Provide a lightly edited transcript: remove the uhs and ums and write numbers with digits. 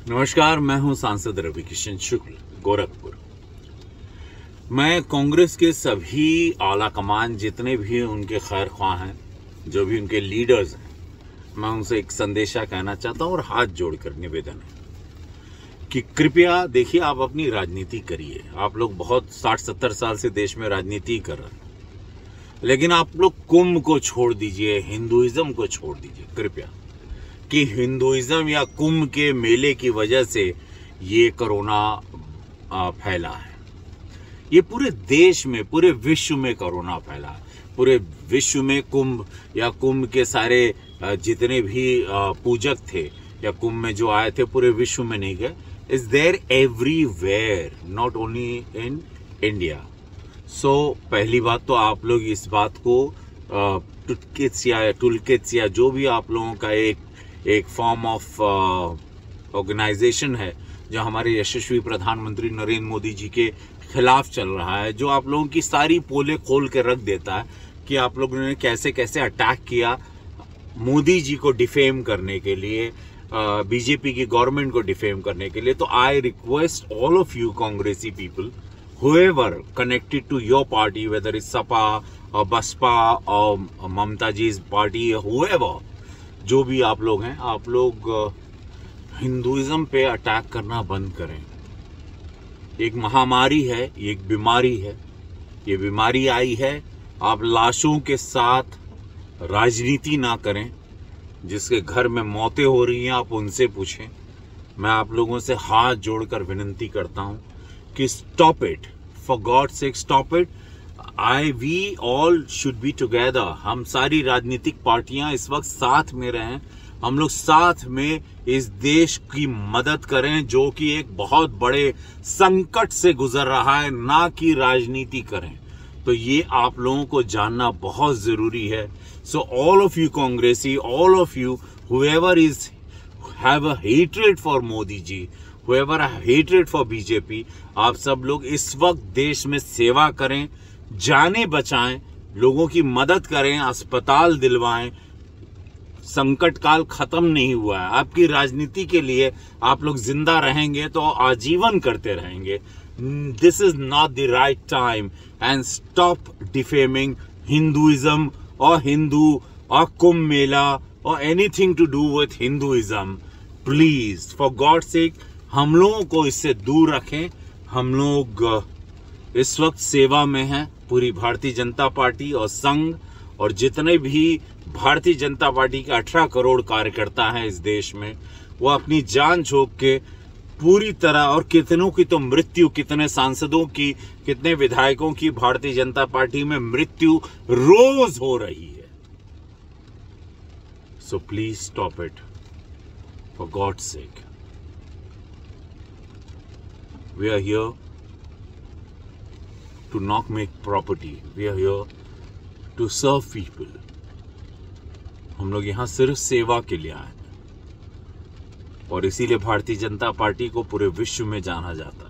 नमस्कार, मैं हूं सांसद रवि किशन शुक्ल, गोरखपुर। मैं कांग्रेस के सभी आला कमान, जितने भी उनके खैर ख्वाह हैं, जो भी उनके लीडर्स हैं, मैं उनसे एक संदेशा कहना चाहता हूं और हाथ जोड़कर निवेदन है कि कृपया देखिए, आप अपनी राजनीति करिए। आप लोग बहुत 60-70 साल से देश में राजनीति कर रहे हैं, लेकिन आप लोग कुंभ को छोड़ दीजिए, हिंदुइज्म को छोड़ दीजिए कृपया, कि हिंदुइज्म या कुंभ के मेले की वजह से ये कोरोना फैला है। ये पूरे देश में, पूरे विश्व में कोरोना फैला है। पूरे विश्व में कुंभ या कुंभ के सारे जितने भी पूजक थे या कुंभ में जो आए थे, पूरे विश्व में नहीं गए। Is there everywhere, not only in India. So पहली बात तो आप लोग इस बात को टूलकिट्स या जो भी आप लोगों का एक फॉर्म ऑफ ऑर्गेनाइजेशन है जो हमारे यशस्वी प्रधानमंत्री नरेंद्र मोदी जी के खिलाफ चल रहा है, जो आप लोगों की सारी पोलें खोल के रख देता है कि आप लोगों ने कैसे कैसे अटैक किया मोदी जी को डिफेम करने के लिए, बीजेपी की गवर्नमेंट को डिफेम करने के लिए। तो I request all of you कांग्रेसी people, whoever connected to your party, whether it's Sapa or Baspa or Mamta ji's party, whoever, जो भी आप लोग हैं, आप लोग हिंदुइज्म पे अटैक करना बंद करें। एक महामारी है, एक बीमारी है, ये बीमारी आई है। आप लाशों के साथ राजनीति ना करें। जिसके घर में मौतें हो रही हैं, आप उनसे पूछें। मैं आप लोगों से हाथ जोड़कर विनती करता हूं कि stop it, for God sake stop it. We all should be together. हम सारी राजनीतिक पार्टियां इस वक्त साथ में रहें। हम लोग साथ में इस देश की मदद करें जो कि एक बहुत बड़े संकट से गुजर रहा है, ना कि राजनीति करें। तो ये आप लोगों को जानना बहुत जरूरी है। सो ऑल ऑफ यू कांग्रेसी, all of you whoever is have a hatred for Modi ji, whoever have hatred for BJP, आप सब लोग इस वक्त देश में सेवा करें, जाने बचाएं, लोगों की मदद करें, अस्पताल दिलवाएं। संकट काल खत्म नहीं हुआ है। आपकी राजनीति के लिए आप लोग जिंदा रहेंगे तो आजीवन करते रहेंगे। This is not the right time and stop defaming Hinduism और हिंदू और कुंभ मेला और anything to do with Hinduism. Please, for God sake, हम लोगों को इससे दूर रखें। हम लोग इस वक्त सेवा में हैं, पूरी भारतीय जनता पार्टी और संघ और जितने भी भारतीय जनता पार्टी के 18 करोड़ कार्यकर्ता हैं इस देश में, वो अपनी जान झोंक के पूरी तरह, और कितनों की तो मृत्यु, कितने सांसदों की, कितने विधायकों की भारतीय जनता पार्टी में मृत्यु रोज हो रही है। So please stop it, for God's sake. We are here to not make property. We are here to serve people. हम लोग यहाँ सिर्फ सेवा के लिए आए हैं और इसीलिए भारतीय जनता पार्टी को पूरे विश्व में जाना जाता है।